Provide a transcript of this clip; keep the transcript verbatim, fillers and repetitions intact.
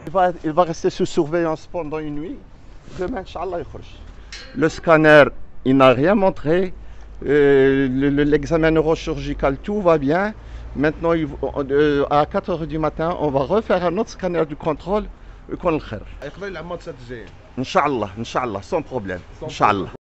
il va, il va rester sous surveillance pendant une nuit. Demain, Inch'Allah, il sort. Le scanner, il n'a rien montré. Euh, L'examen neurochirurgical, tout va bien. Maintenant, il, euh, à quatre heures du matin, on va refaire un autre scanner du contrôle. ويكون الخير. يقبل العماد السنه الجايه ان شاء الله ان شاء الله sans problème ان شاء الله.